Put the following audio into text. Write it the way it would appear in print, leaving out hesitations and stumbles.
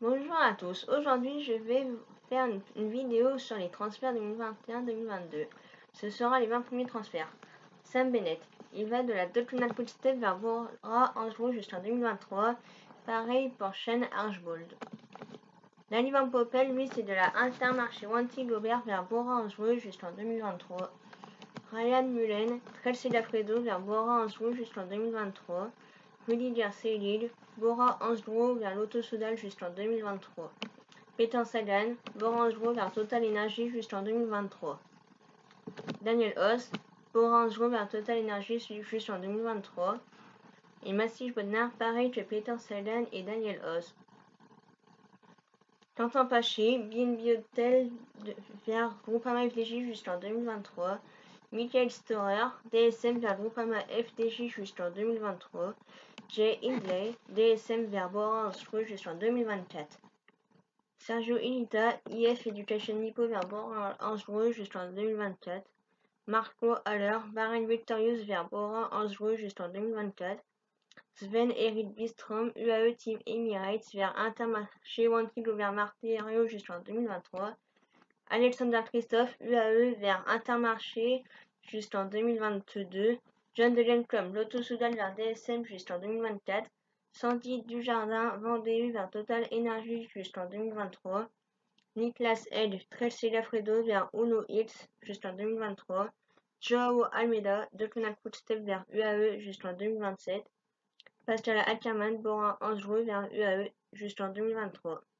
Bonjour à tous, aujourd'hui je vais faire une vidéo sur les transferts 2021-2022. Ce sera les 20 premiers transferts. Sam Bennett, il va de la Tottenham Hotspur vers Bora Hansgrohe jusqu'en 2023. Pareil pour Shane Archbold. Danny Van Poppel, lui, c'est de la Intermarché Wanty Gobert vers Bora Hansgrohe jusqu'en 2023. Ryan Mullen, Chelsea Lafredo vers Bora Hansgrohe jusqu'en 2023. Rudiger Seelid, Bora Hansgrohe vers Lotto Soudal jusqu'en 2023. Peter Sagan, Bora Hansgrohe vers Total Energy jusqu'en 2023. Daniel Hoss, Bora Hansgrohe vers Total Energy jusqu'en 2023. Et Massif Bodnar, pareil que Peter Sagan et Daniel Hoss. Quentin Paché, BNB Hotel vers Groupama FDJ jusqu'en 2023. Michael Storer, DSM vers Groupama FDJ jusqu'en 2023. Jay Hindley, DSM vers Bora Hansgrohe jusqu'en 2024. Sergio Higuita, IF Education Nippo vers Bora Hansgrohe jusqu'en 2024. Marco Haller, Bahrain Victorious vers Bora Hansgrohe jusqu'en 2024. Sven-Erik Bistrom, UAE Team Emirates vers Intermarché Wanty Gobert Martinario jusqu'en 2023. Alexander Christophe, UAE vers Intermarché jusqu'en 2022. John Degen Club, Lotto Soudal vers DSM jusqu'en 2024. Sandy Dujardin, Vendée vers Total Energy jusqu'en 2023. Niklas Edge, Chelsea Lafredo vers Uno X jusqu'en 2023. Joao Almeida, Tottenham Hotspur vers UAE jusqu'en 2027. Pascal Ackermann, Bora Hansgrohe vers UAE jusqu'en 2023.